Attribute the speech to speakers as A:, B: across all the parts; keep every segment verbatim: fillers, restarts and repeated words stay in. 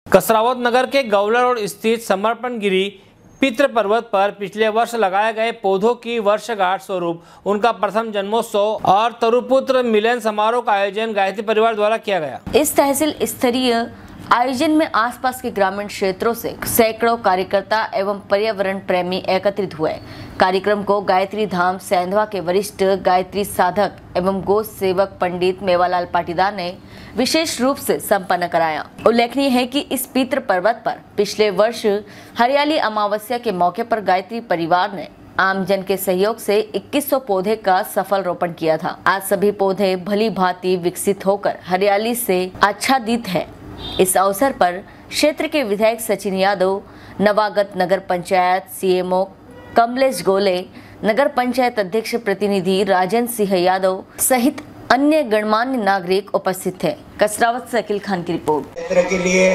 A: कसरावत नगर के गौला रोड स्थित समर्पण गिरी पितृ पर्वत पर पिछले वर्ष लगाए गए पौधों की वर्षगांठ स्वरूप उनका प्रथम जन्मोत्सव और तरुपुत्र मिलन समारोह का आयोजन गायत्री परिवार द्वारा किया गया।
B: इस तहसील स्तरीय आयोजन में आसपास के ग्रामीण क्षेत्रों से सैकड़ों कार्यकर्ता एवं पर्यावरण प्रेमी एकत्रित हुए। कार्यक्रम को गायत्री धाम सेंधवा के वरिष्ठ गायत्री साधक एवं गो सेवक पंडित मेवालाल पाटीदार ने विशेष रूप से संपन्न कराया। उल्लेखनीय है कि इस पितृ पर्वत पर पिछले वर्ष हरियाली अमावस्या के मौके पर गायत्री परिवार ने आमजन के सहयोग से इक्कीस सौ पौधे का सफल रोपण किया था। आज सभी पौधे भली भांति विकसित होकर हरियाली से आच्छादित है। इस अवसर पर क्षेत्र के विधायक सचिन यादव, नवागत नगर पंचायत सीएमओ कमलेश गोले, नगर पंचायत अध्यक्ष प्रतिनिधि राजेंद्र सिंह यादव सहित अन्य गणमान्य नागरिक उपस्थित थे। कसरावत से अकील खान की रिपोर्ट।
C: क्षेत्र के लिए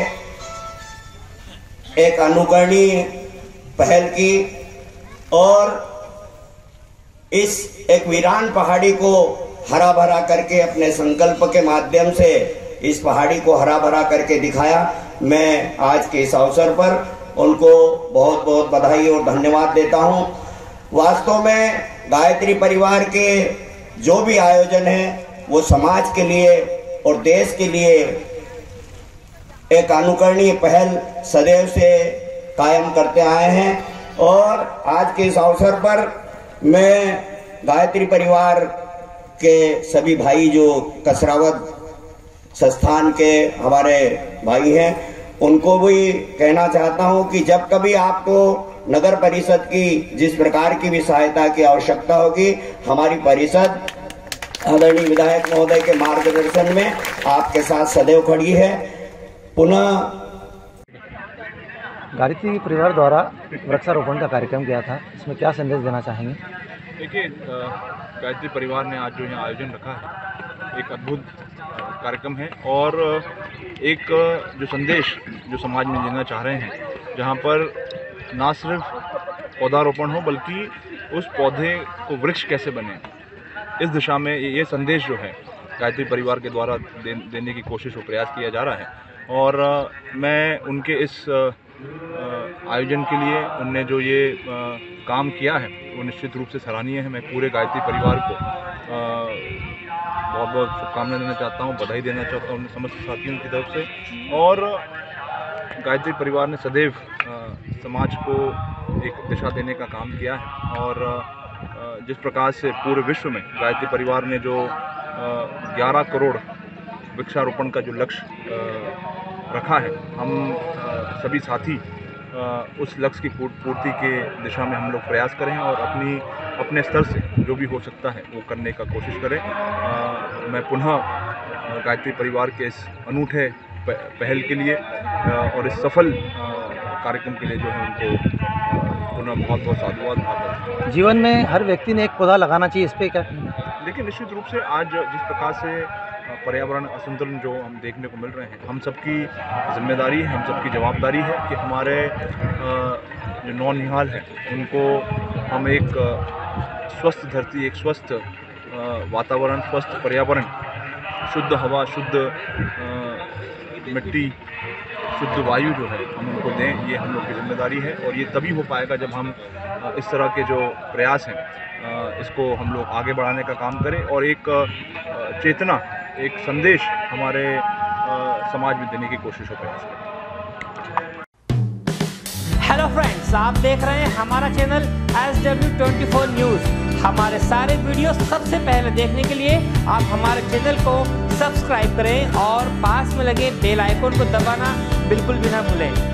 C: एक अनुकरणीय पहल की और इस एक वीरान पहाड़ी को हरा भरा करके अपने संकल्प के माध्यम से इस पहाड़ी को हरा भरा करके दिखाया। मैं आज के इस अवसर पर उनको बहुत बहुत बधाई और धन्यवाद देता हूं। वास्तव में गायत्री परिवार के जो भी आयोजन है वो समाज के लिए और देश के लिए एक अनुकरणीय पहल सदैव से कायम करते आए हैं और आज के इस अवसर पर मैं गायत्री परिवार के सभी भाई जो कसरावत संस्थान के हमारे भाई हैं उनको भी कहना चाहता हूं कि जब कभी आपको नगर परिषद की जिस प्रकार की भी सहायता की आवश्यकता होगी, हमारी परिषद आदरणीय विधायक महोदय के मार्गदर्शन में आपके साथ सदैव खड़ी है। पुनः
D: गायत्री परिवार द्वारा वृक्षारोपण का कार्यक्रम किया था, इसमें क्या संदेश देना चाहेंगे?
E: देखिए, गायत्री परिवार ने आज जो यहाँ आयोजन रखा है एक अद्भुत कार्यक्रम है और एक जो संदेश जो समाज में देना चाह रहे हैं, जहाँ पर ना सिर्फ पौधारोपण हो बल्कि उस पौधे को वृक्ष कैसे बने, इस दिशा में ये संदेश जो है गायत्री परिवार के द्वारा दे, देने की कोशिश और प्रयास किया जा रहा है। और मैं उनके इस आयोजन के लिए उनने जो ये काम किया है वो निश्चित रूप से सराहनीय है। मैं पूरे गायत्री परिवार को बहुत बहुत शुभकामनाएं देना चाहता हूँ, बधाई देना चाहता हूँ उन समस्त साथियों की तरफ से। और गायत्री परिवार ने सदैव समाज को एक दिशा देने का काम किया है और जिस प्रकार से पूरे विश्व में गायत्री परिवार ने जो ग्यारह करोड़ वृक्षारोपण का जो लक्ष्य रखा है, हम सभी साथी उस लक्ष्य की पूर्ति के दिशा में हम लोग प्रयास करें और अपनी अपने स्तर से जो भी हो सकता है वो करने का कोशिश करें। मैं पुनः गायत्री परिवार के इस अनूठे पहल के लिए और इस सफल कार्यक्रम के लिए जो है उनको पुनः बहुत बहुत साधुवाद।
D: जीवन में हर व्यक्ति ने एक पौधा लगाना चाहिए, इस पर क्या?
E: देखिए, निश्चित रूप से आज जिस प्रकार से पर्यावरण असंतुलन जो हम देखने को मिल रहे हैं, हम सबकी जिम्मेदारी है, हम सबकी जवाबदारी है कि हमारे जो नौनिहाल हैं उनको हम एक स्वस्थ धरती, एक स्वस्थ वातावरण, स्वस्थ पर्यावरण, शुद्ध हवा, शुद्ध मिट्टी, शुद्ध वायु जो है हम उनको दें, ये हम लोग की जिम्मेदारी है। और ये तभी हो पाएगा जब हम इस तरह के जो प्रयास हैं इसको हम लोग आगे बढ़ाने का काम करें और एक चेतना, एक संदेश हमारे समाज में देने की कोशिश हो प्रयास करें।
A: हेलो फ्रेंड्स, आप देख रहे हैं हमारा channel S W twenty four news. हमारे सारे वीडियो सबसे पहले देखने के लिए आप हमारे चैनल को सब्सक्राइब करें और पास में लगे बेल आइकन को दबाना बिल्कुल भी ना भूलें।